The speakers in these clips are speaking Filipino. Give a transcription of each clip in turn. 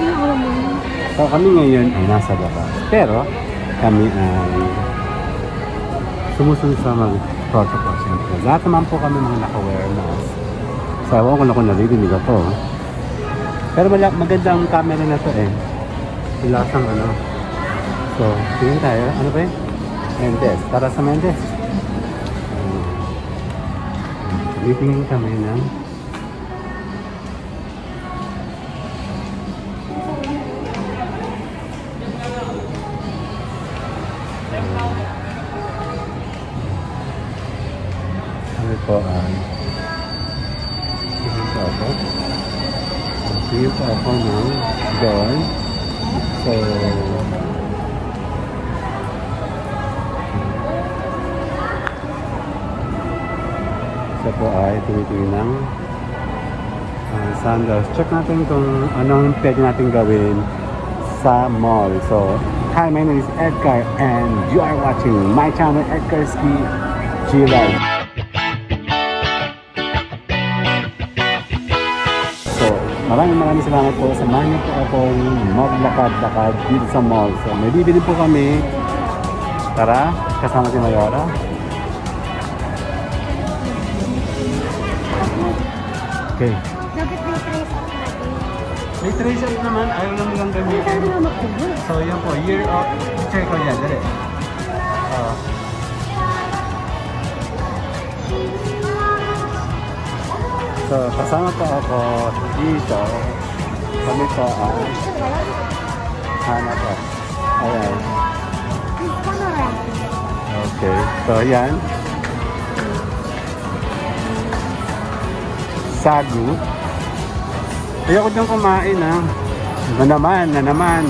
So kami ngayon ay nasa labas. Pero kami ay sumusunod sa mga protocol. Siyempre. Lahat naman po kami mga naka-wear mask. So ewan ko na kung naririnig ako. Pero maganda ang camera na to eh. Ilasang ano. So, tingin tayo. Ano ba yun? Mendes. Para sa Mendes. Titingin kami ng ano po ay tingin po ako ng doon. So isa po ay tumitingin ng sandals. Check natin kung anong pwede natin gawin sa mall. So, hi, my name is Edgar and you are watching my channel, Edgarski G-Live. So, maraming salamat po. Samahan niyo po akong maglakad-lakad dito sa mall. So, may bibili po kami. Tara, kasama si Mayora. Okay. Dapat may trace up natin. May trace up naman. Ayaw lang nilang gamitin. So, yun po. Year of... Check ko yan. Dali. So, kasama po ako dito. Kami po ay... Hanap po. Ayan. Okay. So, yan. Sagu. Ayoko dyan kumain ha. Na naman.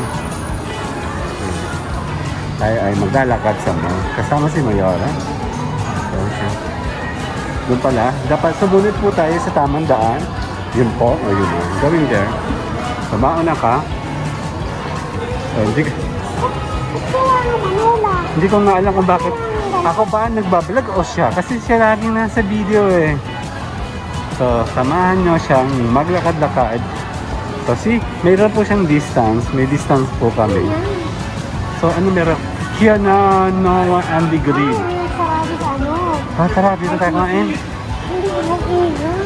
Tayo ay maglalakad sa mall. Kasama si Mayora. Okay. Doon pala. Dapat sumunod po tayo sa tamang daan. Yun po. O yun o. Going there. So mauna ka. So, hindi ko nga alam kung bakit. Ako ba nagbablog o siya? Kasi siya laging nasa video eh. So, samahan nyo siyang maglakad-lakad. So, see, mayroon po siyang distance. May distance po kami. So, ano meron? Here na, no, and the green. Sarado sa ano? Ah, tara, dito tayo kain. Hindi ko lang iyon.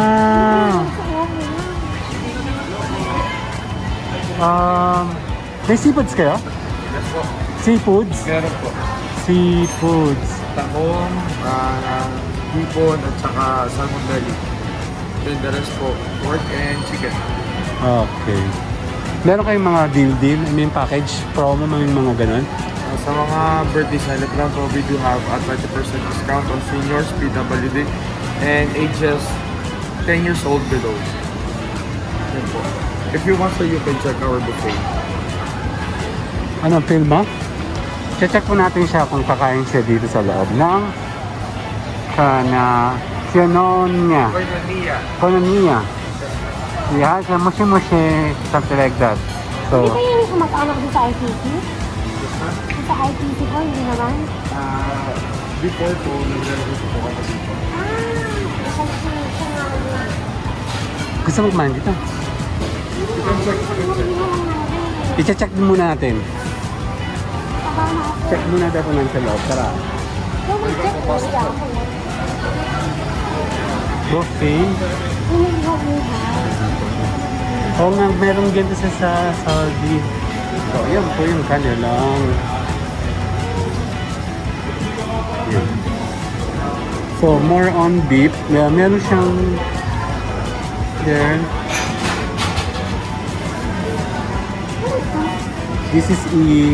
May seafoods kayo? Yes po. Seafoods? Meron po. Seafoods. Tahong, hipon, at saka salmon belly. Then the rest po, pork and chicken. Okay. Meron kayong mga deal? I mean package, promo, mga ganun? Sa mga birthday salad lang po, we do have a 20% discount on seniors, PWD, and ages 10 years old below. Yan po. If you want to, you can check our buffet. Ano, film ba? Check po natin siya kung kakain siya dito sa loob ng Kononia. Yeah, mushi-mushi, something like that. So, Hindi kayo yung kumag-anak doon sa ITC? Sa ITC po, hindi naman? Before po, naglalagay po kami dito. Gusto mo kumain dito? I-check din muna natin. Check muna daw po lang sa loob. Tara. Buffet. Oo nga, meron ganito sa Saudi. So, yan po yung kanilang. Yan. So, more on beef. Meron siyang there. This is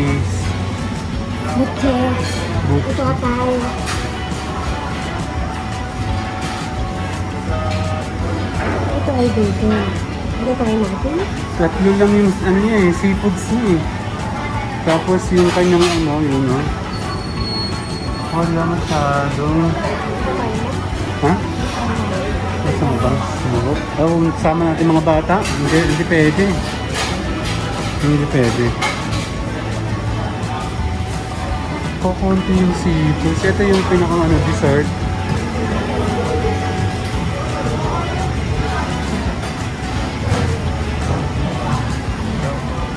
Butche. Ito atay. Ito ay bacon. Ano tayo natin? Tatlo lang yung ano niya eh, seafoods niya eh. Tapos yung kanyang ano, yun no. Wala masyadong. Ha? Nasa mo ba? Oh, sama natin mga bata. Hindi pwede. Hindi pwede. Kukunti yung seafoods. Ito yung pinakang ano, dessert.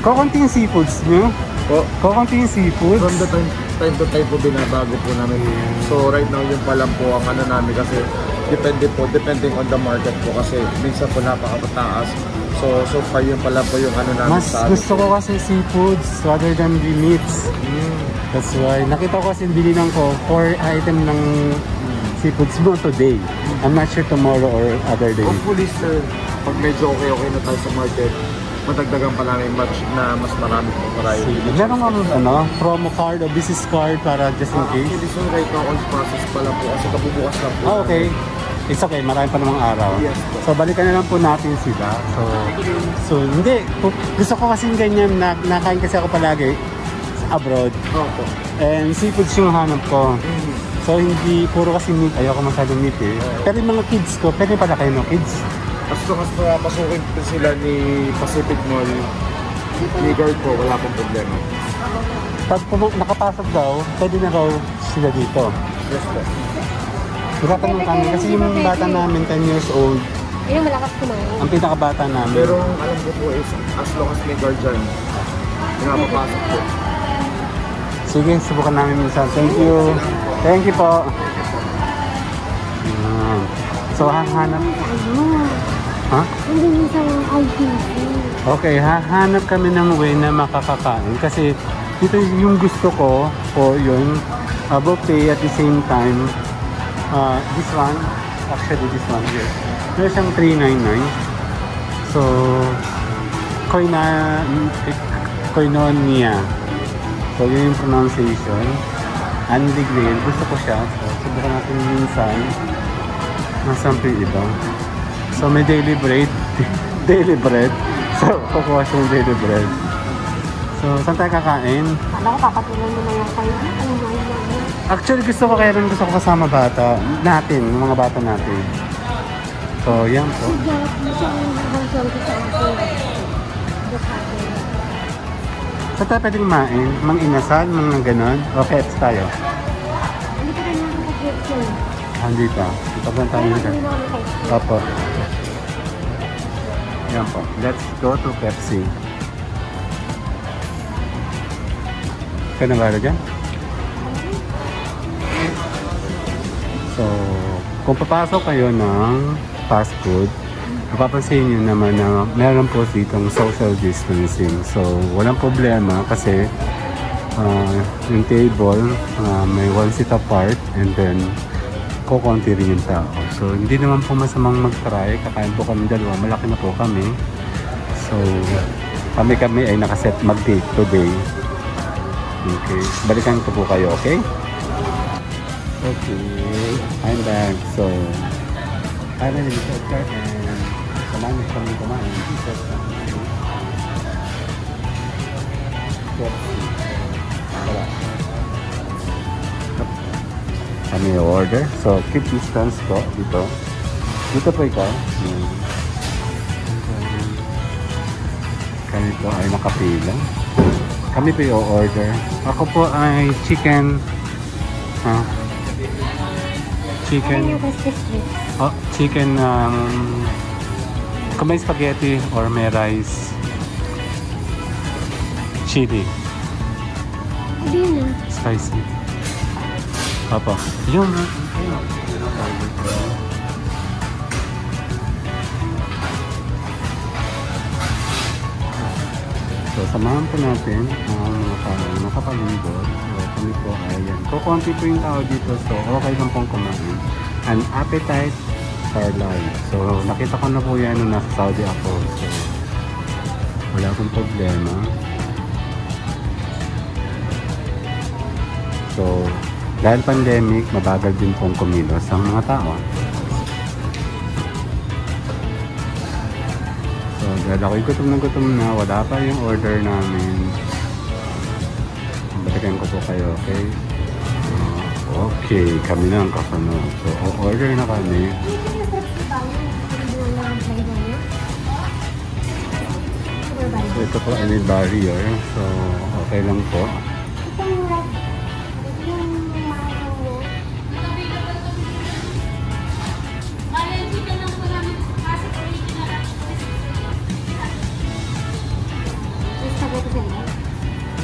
Kukunti yung seafoods nyo? Po. Kukunti yung seafoods? From the time to time po binabago po namin. So right now yun pa lang po ang ano namin kasi depending on the market po kasi minsan po napakataas. So far yun pala po yung ano namin Mas gusto ko kasi seafoods rather than the meats. That's why. Nakita ko kasi bilinan ko 4 item ng seafoods mo today. I'm not sure tomorrow or other day. Hopefully sir, pag medyo okay na tayo sa market, madagdagan pa namin match na mas marami po variety. Meron nga promo card o business card para just in case? Actually, so right now, on process pa lang po kasi kabubukas lang po. Okay. It's okay, marami pa namang araw. Yes po. So balikan na lang po natin sila. So hindi. Gusto ko kasi ganyan, nakain kasi ako palagi sa abroad. Opo. And seafoods yung hanap ko. So hindi, puro kasi meat. Ayoko masyadong meat eh. Pero yung mga kids ko, pwede pala kayo no kids? As long as papasukin po sila ni Pacific Mall, ni guard po, wala pong problema. Pag nakapasok daw, pwede na raw sila dito. Yes po. Tinatanong kami kasi yung bata namin 10 years old, Ayun, malakas kumain. ang pinakabata namin. Pero ang alam ko po is, as long as may guard dyan, pinapapasok po. Sige, subukan namin minsan. Thank you. Thank you po. So, hahanap. Ha? Hindi sa ITC. Okay, hahanap kami ng way na makakakain. Kasi dito yung gusto ko, o yun, buffet at the same time, this one, actually this one here, meron siyang 399. So, koinonia. So, yun yung pronunciation. Anlignail, gusto ko siya. So, subukan natin minsan. Nasaan po yung iba? So, may daily bread. Daily bread. So, kukuha siya ng daily bread. So, saan tayo kakain? Kala ko papatulan mo na lang kayo. Ano na yun? Actually, gusto ko kasama bata. Natin, yung mga bata natin. So, yan po. Sigat mo siyang version ko sa akin. Saan tayo pwede kumain? Mang inasal, mga ganon? O pets tayo? Hindi ka rin nakakagretchen. Andito. Ito ba tayo nila? Opo. Yan po. Let's go to Pepsi. Kaya na ba dyan? So, kung papasok kayo ng fast food, mapapansin nyo naman na meron po ditong social distancing. So, walang problema kasi yung table, may one seat apart and then kukunti rin yung tao. So, hindi naman po masamang mag-try. Kakain po kami dalawa. Malaki na po kami. So, kami ay nakaset mag-date today. Okay. Balikan ko po kayo, okay? Okay. I'm back. So, finally, Mr. Clark and samahan niyo kami kumain. Wala. Kami order. So, keep distance po dito. Dito po ikaw. Kami po ay nakapila. Kami po yung order. Ako po ay chicken. Chicken. Chicken. Kung may spaghetti or may rice. Chili. Hindi na. Spicy. Opo. Yung so, samahan po natin ang mga tao nakapalibot. So, kami po ay yan. Kukunti po yung tao dito. So, okay lang pong kumain. An appetite for life. So, nakita ko na po yan nung nasa Saudi ako. So, wala akong problema. So, dahil pandemic, mabagal din pong kumilos ang mga tao. So, dahil ako'y gutom na, wala pa yung order namin. Balikan ko po kayo, okay? Okay, kami na ang kasunod. So, order na kami. So, ito po ay may barrier. So, okay lang po.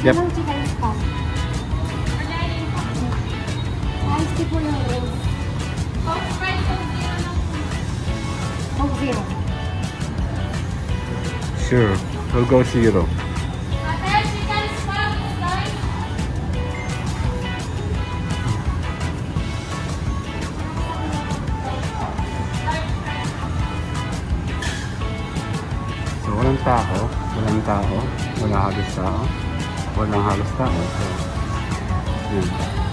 Yep. Anong chicken spam? Ice tea po ng rose. Coke zero. Sure. We'll go 0. So, walang tao. Wala halos tao. Walang halos tao. So, yun.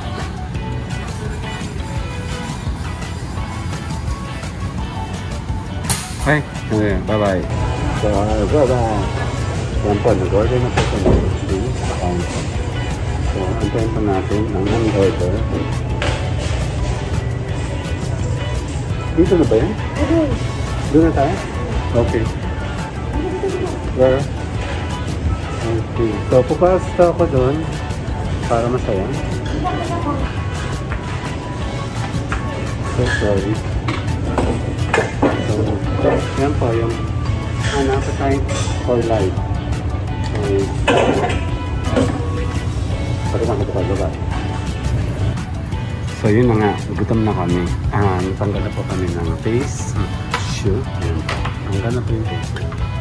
Okay. Okay. Bye-bye. So, bye-bye. Yan po, nag-order na po sa account. So, antayin pa natin ang order. Dito na ba yan? Doon na tayo? Okay. Where? Okay. So, pupasta ako doon para masaya. So, sorry. So, yan po yung appetite for life. So, yun na nga. Gutom na kami. Natanggal na po kami ng face. Shoe. Yan po. Tanggal na po yung face.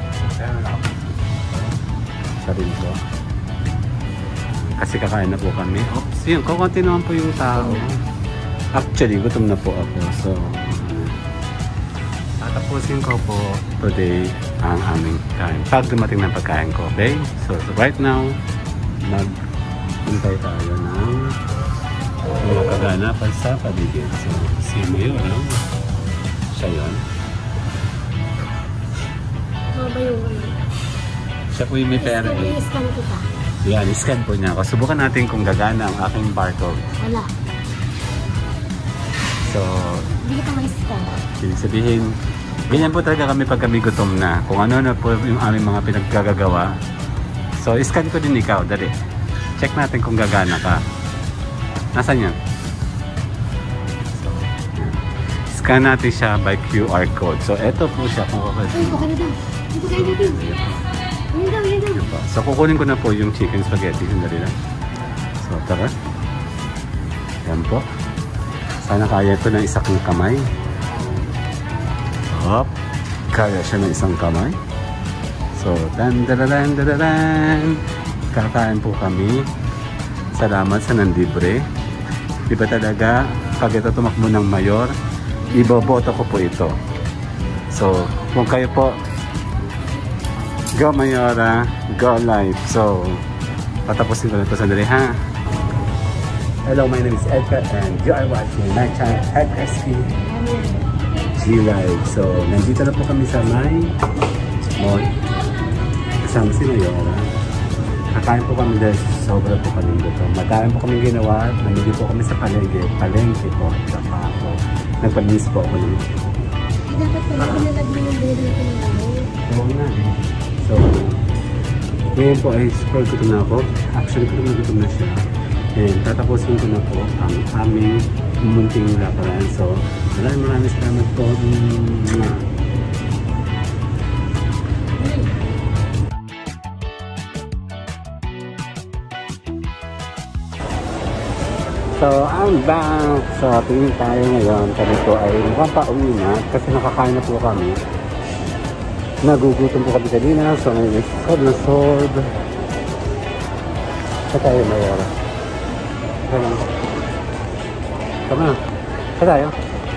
Sarili ko. Kasi kakain na po kami. Oops, yun. Kukunti naman po yung tao. Actually, gutom na po ako. So, tatapusin ko po today ang aming kain. Pag dumating ng pagkain ko, okay? So right now, nag-hintay tayo ng mga kaganapan sa paligid. So, si Mayor, no? Siya yun. Siya po yung may pera. I-scan kita. Yan, i-scan po niya ako. Subukan natin kung gagana ang aking barcode. Wala. So, Hindi kita ma-scan. ibig sabihin, ganyan po talaga kami pag kami gutom na. Kung ano na po yung aming mga pinaggagawa. So, iscan ko din ikaw. Dali. Check natin kung gagana ka. Nasaan yan? So, yan. Scan natin siya by QR code. So, eto po siya. Kung Ay, baka na daw. Ito kayo natin. Yan daw. So, kukunin ko na po yung chicken spaghetti. Sandali lang. So, tara. Yan po. Sana kaya ito ng isang kamay. Hop. Kaya siya ng isang kamay. So, dan-da-da-dan-da-da-dan. Kakain po kami. Salamat sa nandibre. Diba talaga, pag ito tumakbo ng mayor, iboboto ko po ito. So, kung kayo po, go Mayora, go life. So, patapusin ko na ito sandali, ha? Hello, my name is Edgar and you are watching my channel, HSP G-Live. So, nandito na po kami sa my mall. Kasama si Mayora. Kakain po kami dahil sobra po kami dito. Madami po kami ginawa. Namili po kami sa palengke po. Saka po, nagpalinis po ako ng Dapat pala pinalag mo yung beda natin ng gamay. oo nga eh. So, ngayon po ay super gutom na ako. Actually, gutom na siya. And tatapusin ko na po ang aming munting laparan. So, maraming salamat po. So, I'm back. So, tingin tayo ngayon. Kami po ay mukhang pauwi na kasi nakakain na po kami. Nagugutom po kami kanina. So, ngayon ay sword. Sa tayo, Mayora. Tama na. Sa tayo.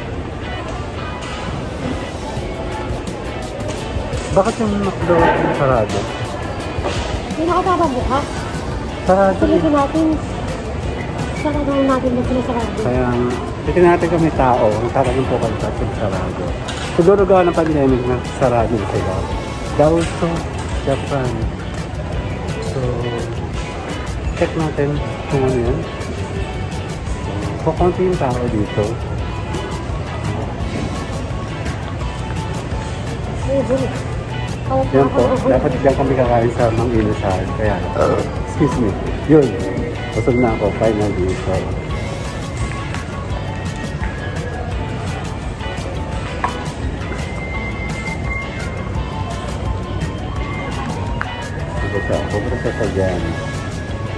Bakit yung McDo yung sarado? Hindi na ka bukas. Sarado Sige eh. natin. Sarado natin na sila sarado. Kaya titignan natin kami tao. Ang tatanong po kami sa sarado. Siguro gawa ng pandemic na sarado na sila. Also, Japan. So, check natin kung ano yan. So, konti yung tao dito. Yan po, dapat dyan kami kakain sa Mang Inasal. Kaya, excuse me. Yun, busog na ako finally. So, pupunta sa dyan.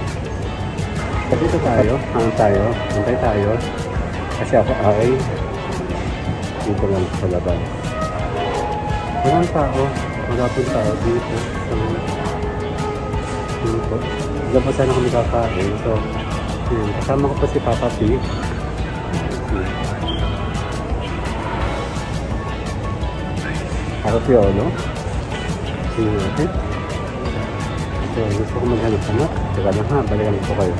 Dito tayo, antay tayo. Kasi ako ay dito lang sa labas. Walang tao, wala pong tao dito. So, yun po. Labas sana kami kakain. So, yun. Kasama ko pa si Papa P. Harap yolo. Sino natin? So, gusto ko maghanap-hanap. Teka lang ha, balikan ko kayo.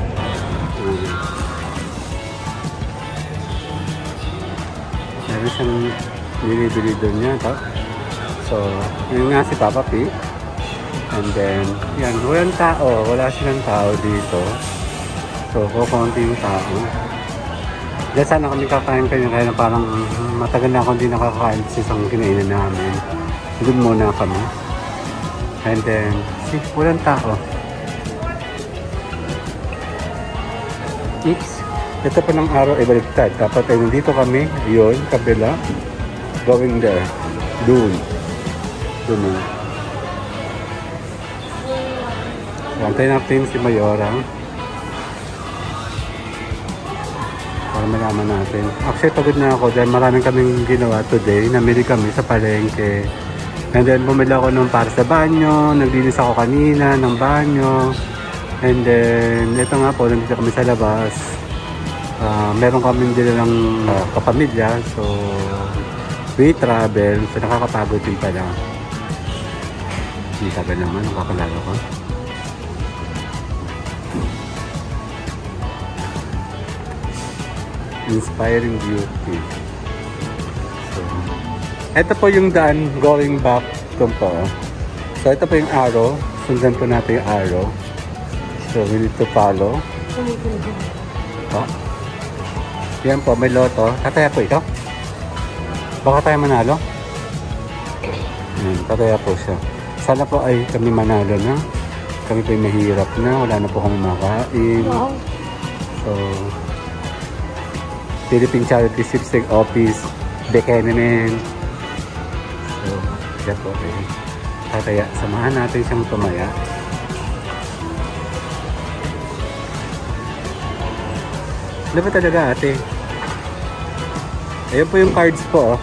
Meron siyang binibili doon niya. So, yun nga si Papa P. And then, yan, walang tao. Wala silang tao dito. So, kukunti yung tao. Diyan sana kami kakain kayo kaya parang matagal na ako hindi nakakain sa isang kinainan namin. Doon muna kami. And then, see, walang tao. Oops. Ito pa ng araw ay baliktad. Dapat ay nandito kami. Yun, kabila. Going there. Doon. Doon na. Antayin natin si Mayora. Para malaman natin. Actually, pagod na ako dahil maraming kaming ginawa today. Namili kami sa palengke. And then, bumili ako nung para sa banyo. Naglinis ako kanina ng banyo. And then, ito nga po, nandito kami sa labas. Meron kami din ng kapamilya. So, we travel. So, nakakapagod din pala. Hindi tagal naman, nakakalala ko. Inspiring beauty. So, ito po yung daan going back to po. So, ito po yung arrow. Sundan po natin yung arrow. So, we need to follow. Oh. Yan po, may loto. Tataya po ito. Baka tayo manalo. Yan, tataya po siya. Sana po ay kami manalo na. Kami po ay mahirap na. Wala na po kami makain. So, Philippine Charity Sipsig Office, Bekenemen. So, yan po eh. Tataya, samahan natin siyang tumaya. Ano ba talaga ate? Ayun po yung cards po.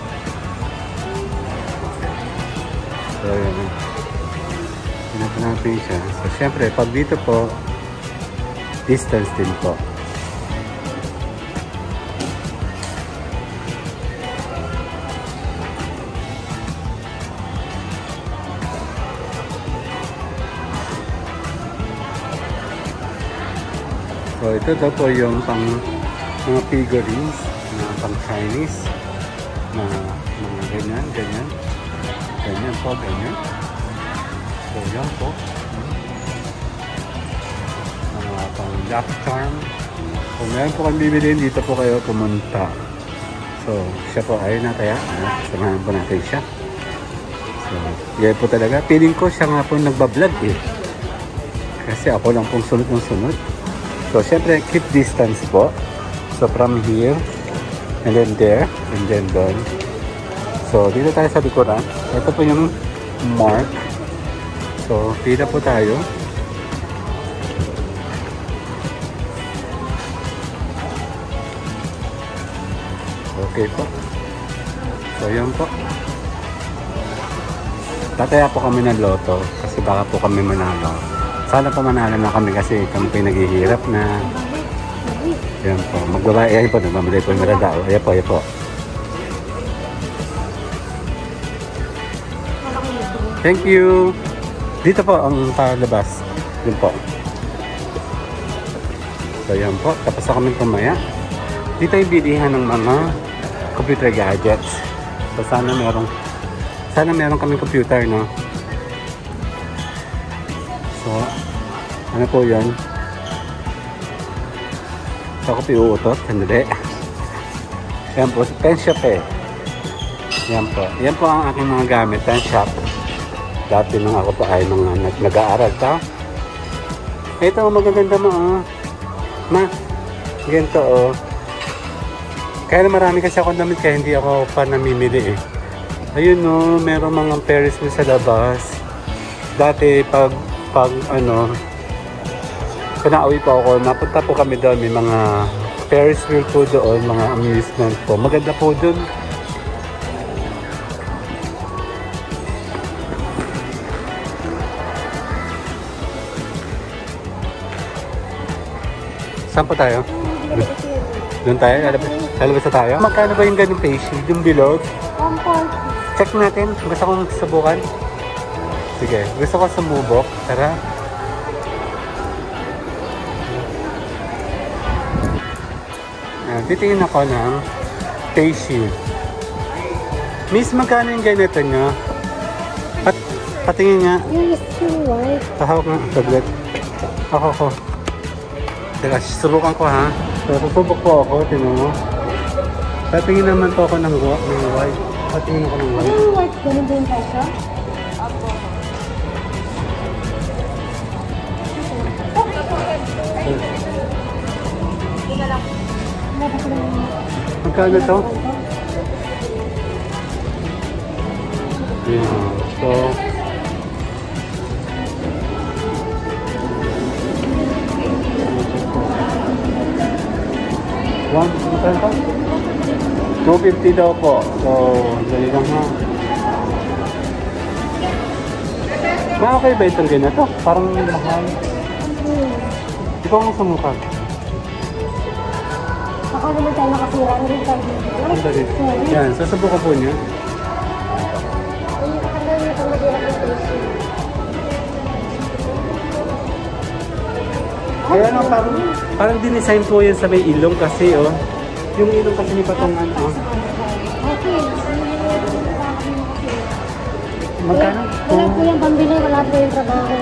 So, yun. Pinapin natin siya. So, syempre, pag dito po, distance din po. So, ito daw po yung pang mga figurines na pang Chinese na mga ganyan, ganyan. Ganyan po, ganyan. So, yan po. Mga pang luck charm. Kung meron po kang bibilin, dito po kayo pumunta. So, siya po ay nataya. Samahan po natin siya. So, yan po talaga. Feeling ko siya nga po nagbablog eh. Kasi ako lang pong sunod ng sunod. So, syempre, keep distance po. So, from here, and then there, and then doon. So, dito tayo sa likuran. Ito po yung mark. So, pila po tayo. Okay po. So, yun po. Tataya po kami ng loto kasi baka po kami manalo. Sana po manalo na kami kasi kami po naghihirap na. Ayan po. Magbabae. Ayan po. Nagmamalay po yung maradao. Ayan po. Ayan po. Thank you. Dito po ang palabas. Yun po. So ayan po. Tapos na kami tumaya. Dito yung bilihan ng mga computer gadgets. So sana meron kaming computer, no? So, ano po yan? So, ako piuutot. Sandali. Yan po. Pen shop eh. Yan po. Yan po ang aking mga gamit. Pen shop. Dati nung ako po ay mga nag-aaral ta. Ito, magaganda mo, oh. Ma, ganito, oh. Kaya marami kasi ako damit kaya hindi ako pa namimili eh. Ayun, no. Meron mga Paris sa labas. Dati, pag ano, pinauwi po ako, napunta po kami doon, may mga Ferris wheel po doon, mga amusement po. Maganda po doon. Saan po tayo? Doon tayo? Lalabas na tayo? Magkano ba yung ganung face shield? Yung bilog? 140. Check natin. Gusto kong subukan. Sige. Gusto ko sumubok. Tara. Titingin ako ng face shield. Miss, magkano yung ganito nyo? Patingin nga. Yung is yung white. Tahawak nga. Tablet. Ako. Teka, subukan ko ha. So, susubok po ako. Tinan mo. Patingin naman po ako ng white. Patingin ako ng white. Yung white, ganun din tayo siya? Magkano to? Yeah. So, magkano to? 250 daw po. So, dali lang ha. Okay ba itong ganito? Parang mahal. Ikaw ang sumukat. Baka naman tayo nakasira na rin tayo dito. Ang dali. Yan, sasubukan po niya. Kaya ano, parang dinesign po yan sa may ilong kasi oh. Yung ilong kasi ni patungan oh. Okay. Magkano? Wala po yung pambili, wala po yung trabaho.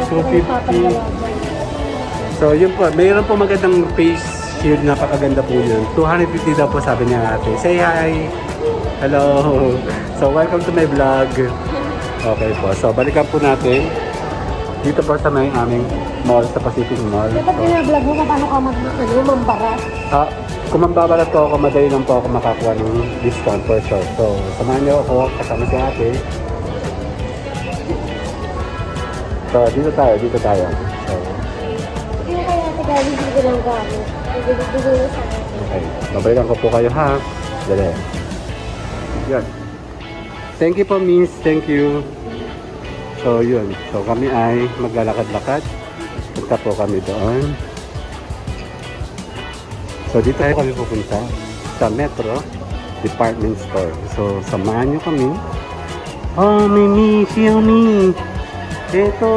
250. So yun po, mayroon po magandang face shield, napakaganda po yun. 250 daw po sabi niya ate. Say hi! Hello! So welcome to my vlog. Okay po, so balikan po natin. Dito po sa may aming mall, sa Pacific Mall. Dapat binablog mo paano ka mambarat? Kung mambabalat po ako, madali lang po ako makakuha ng discount for sure. So samahan niyo ako, kasama si ate. So dito tayo. So, Hindi kaya ate galing dito ng gamit. okay, babalikan ko po kayo ha. Dali. Yan. Thank you po miss, thank you. So yun, so kami ay maglalakad-lakad. Punta po kami doon. So dito tayo kami pupunta sa Metro Department Store. So samahan nyo kami. Oh, Mimi, Xiaomi. Ito.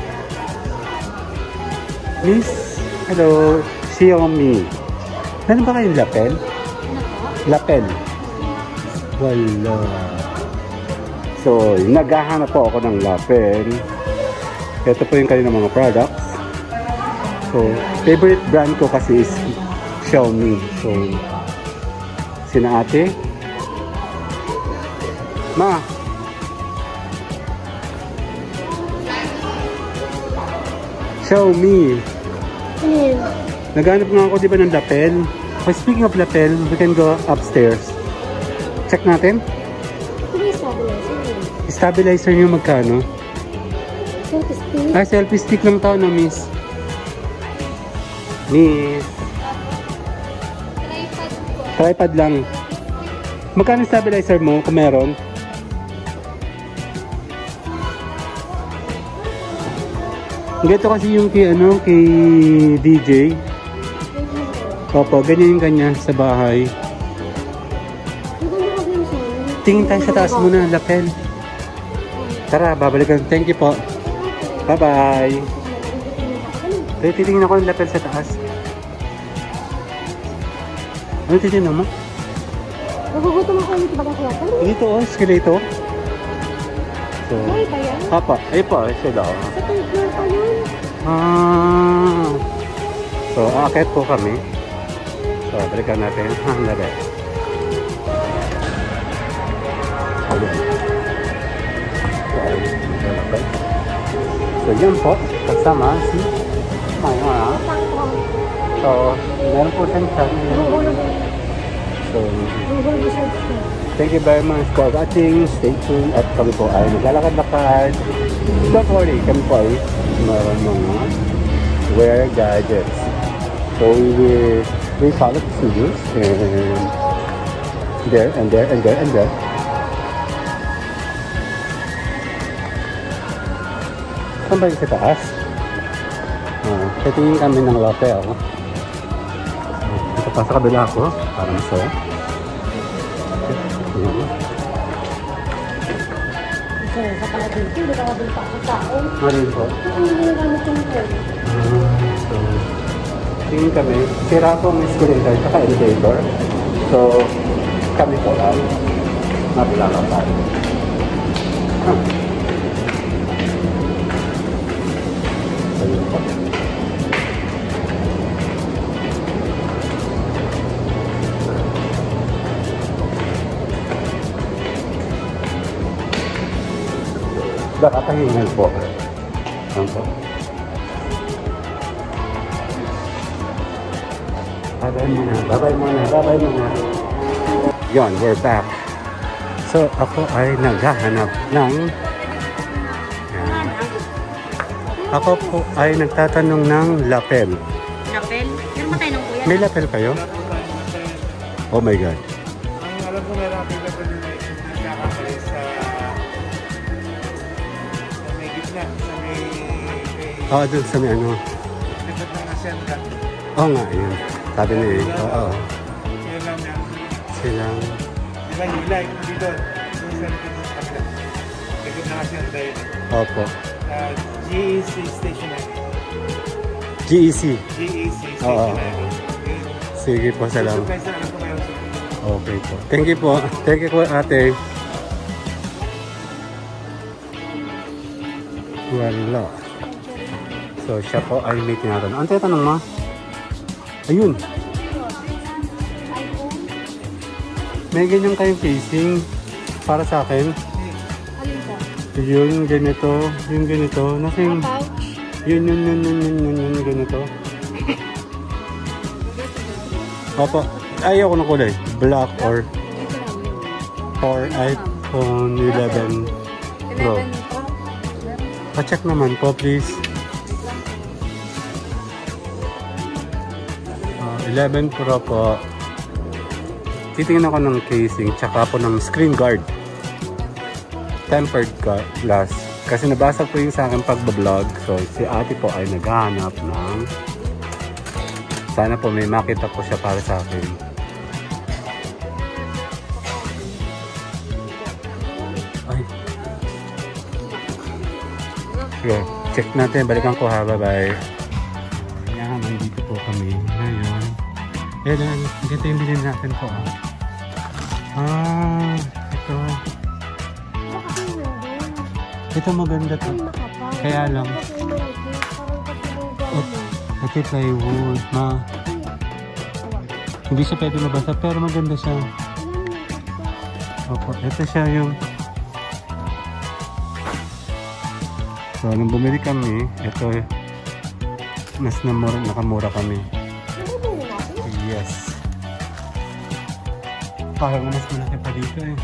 Miss, hello, Xiaomi. Meron ba kayong lapel? Lapel. Wala. So, naghahanap po ako ng lapel. Ito po yung kanilang mga products. So, favorite brand ko kasi is Xiaomi. So, sina ate. Ma. Xiaomi. Naghanap nga ako diba ng lapel. Oh, speaking of lapel, we can go upstairs. Check natin. Stabilizer nyo magkano? Selfie stick. Selfie stick lang tao na miss. Miss. Tripod lang. Magkano stabilizer mo kung meron? Ganito kasi yung kay DJ. Opo, ganyan yung kanya sa bahay. Tingin tayo sa taas muna, lapel. Tara, babalikan. Thank you po. Bye-bye. Titingin ako ng lapel sa taas. Ano titingnan mo? Nagugutom ako ulit ba kaya? Dito oh, escalator. So, Ay, ba yan? Papa, ay po, sila. Sa third floor pa yun. So, aakit po kami. So, balikan natin. Lari. So, yun po. Kasama si Maya. So, meron po siyang channel. So, thank you very much for watching. Stay tuned. At kami po ay naglalakad-lakad. Don't worry, kami po ay meron mga wear gadgets. So we follow the studios and there and there and there and there. Saan ba yung sa taas? Titingin kami ng hotel. Ito pa sa kabila ko, para masaya. Sa pala dito, hindi ka mabili pa ako taon. Marin po. Hindi kami tungkol. So, tingin kami, sira po ang escalator at elevator. So, kami po lang. Mabilaka pa. Ayun po. Nakatahingan po. Ayan po. Bye-bye muna. Yun, we're back. So, ako ay naghahanap ng... Ako po ay nagtatanong ng lapel. Lapel? Meron ba tayo ng kuya? May lapel kayo? Oh my God. Ang alam ko meron akong lapel na nagkakapalit sa may gitna, sa may... Oo, dun sa may ano. Likod ng asyenda. Oo nga, yun. Sabi niya eh. Oo. Sila lang yan. Silang... Di ba hila, hindi doon. Doon sa likod ng kabila. Likod ng asyenda yun. Opo. GEC Stationery. GEC. GEC Oo. Stationery. Sige po, salamat. Surprise na alam ko meron sila. Okay po. Thank you po. Thank you po, ate. Wala. So, siya po ay may tinatanong. Ano tinatanong mo? Ayun. May ganyan kayong casing para sa akin. Alin ka? Yung ganito. Yung ganito. Nasa yung... Pouch? Yun, ganito. Opo. Ayaw ko ng kulay. Black or iPhone 11 Pro. 11 Pro? Pa-check naman po, please. 11 Pro po. Titingnan ako ng casing, tsaka po ng screen guard. Tempered glass. Kasi nabasag po yung sa akin pagbablog. So, si ate po ay naghahanap ng... Sana po may makita po siya para sa akin. Ay. Okay, check natin. Balikan ko ha. Bye-bye. Ayan, nandito po kami. Ngayon. Ayan, ganito yung bilhin natin po. Ito. Ito maganda to. Kaya lang. Ito plywood. Hindi siya pwede mabasa pero maganda siya. Opo, ito siya yung... So, nung bumili kami, ito mas nakamura kami. Yes. Parang mas malaki pa dito eh.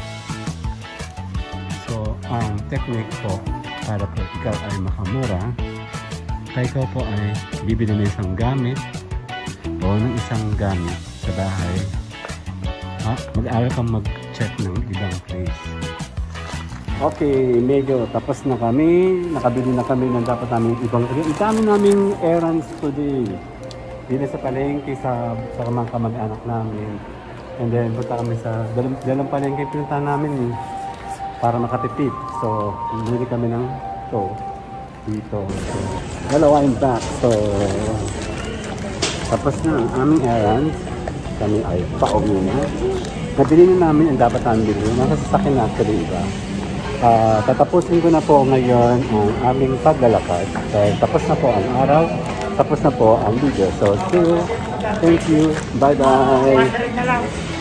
So, ang technique po para po ikaw ay makamura, kaya ikaw po ay bibili ng isang gamit o ng isang gamit sa bahay. Mag-aaral kang mag-check ng ibang place. Okay, medyo tapos na kami. Nakabili na kami ng dapat namin ibang place. Ang dami naming errands today. Dito sa palengke sa mga kamag-anak namin. And then punta kami sa dalang palengke pinunta namin para makatipid. So, bili kami ng dito. So, dalawa yung back. So, tapos na ang aming errands. Kami ay pauwi na. Nabili na namin ang dapat namin bilhin. Nasa sasakyan na actually iba. Tatapusin ko na po ngayon ang aming paglalakad. So, tapos na po ang araw. Tapos na po ang video. So, see you. Thank you. Bye-bye.